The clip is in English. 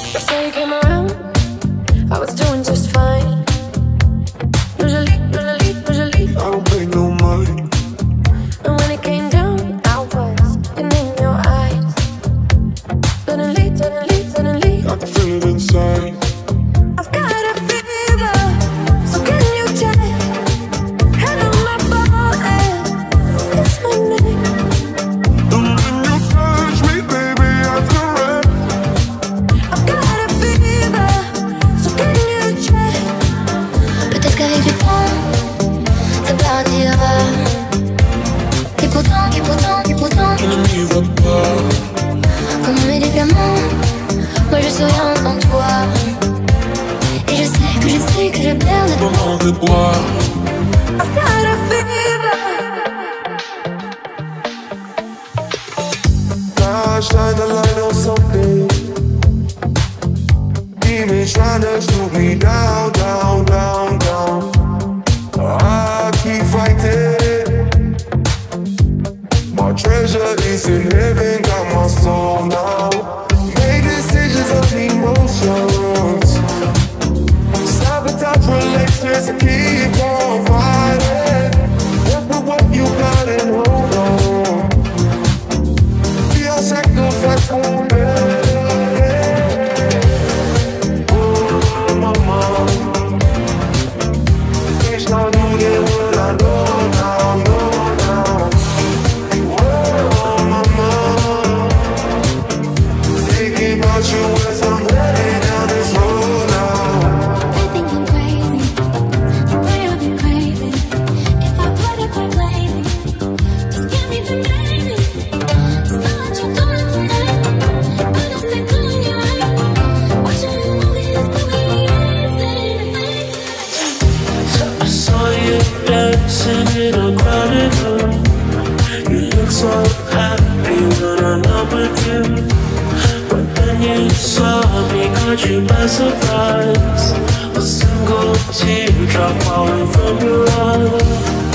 So you came around, I was doing just fine. Usually I don't pay no mind. and when it came down, I was in your eyes. Suddenly I can feel it inside. I've got a fever, so can you check? Head on my body, it's my name. And when you touch me, baby, I correct. I've got a fever, so can you check? Peut-être qu'avec du temps, ça partira. Et pourtant, Tu ne m'iras pas. comme un médicament, moi je suis rien sans toi. Et je sais que je perds le Comment te boire? I've got a fever. God, shine the light on something. Demons trying to shoot me down, down, down, down. I keep fighting. My treasure is in heaven, got my soul now. Made decisions of emotions. Sabotage relations, keep on fighting. Work with what you got and hold on. Be a sacrifice for me. Oh, mama. It's not doing what I know now, know now. Oh, mama. Thinking about you as I'm heading down this road now. I think I'm crazy, the way I've been craving. If I put it by blaming, just give me the name. It's not what you're doing tonight. I don't think doing you right. Watching you movies, but we ain't anything. I saw you dancing in a crowded room. You look so happy when I'm not with you. But then you saw me, caught you by surprise. A single teardrop falling from your eye.